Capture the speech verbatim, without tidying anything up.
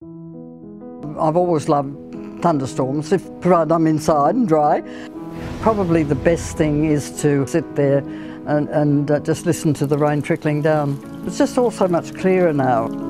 I've always loved thunderstorms, if provided I'm inside and dry. Probably the best thing is to sit there and, and uh, just listen to the rain trickling down. It's just all so much clearer now.